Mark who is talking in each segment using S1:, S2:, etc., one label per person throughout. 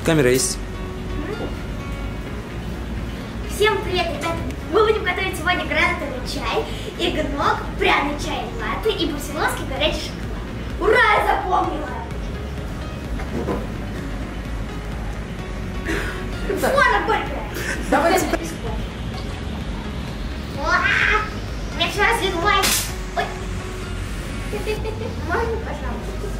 S1: Камера есть?
S2: Всем привет, ребята! Мы будем готовить сегодня гранатовый чай, эгног, пряный чай латте и барселонский горячий шоколад. Ура, я запомнила! Фона горькая!
S3: Давайте.
S2: У меня все разлилось. Ой. Можно, пожалуйста?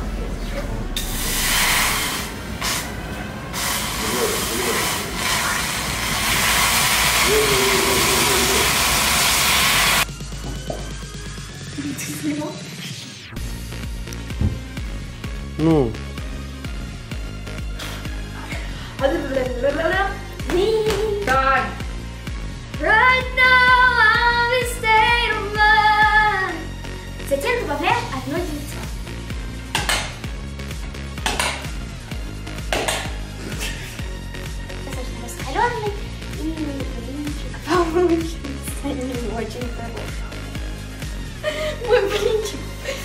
S1: Ну.
S3: Так.
S2: Right now I'm in state of mind. Затем добавляем одно яйцо. Достаточно раскаленный и блинчик получится не очень хороший. Мой блинчик.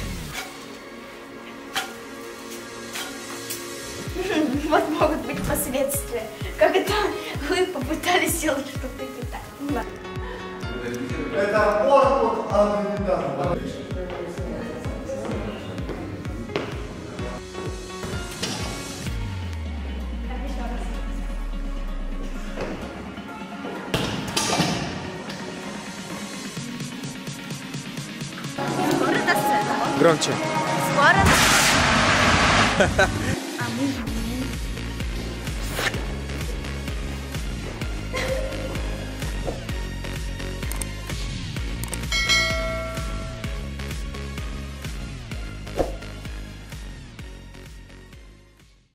S2: Вот могут быть последствия, когда вы попытались сделать что-то не так. Ладно.
S4: Это он от
S2: Скоро до сцены.
S1: Громче.
S2: Скоро. А мы